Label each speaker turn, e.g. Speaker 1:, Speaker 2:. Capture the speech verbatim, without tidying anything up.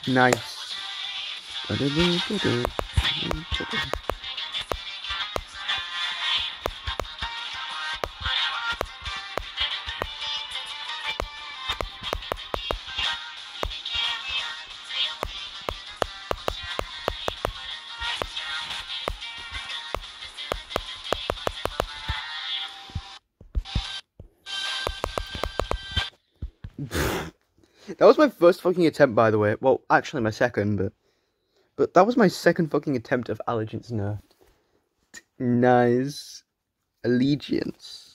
Speaker 1: Nice. That was my first fucking attempt, by the way. Well, actually my second, but... But that was my second fucking attempt of Allegiance nerfed. Nice. Allegiance.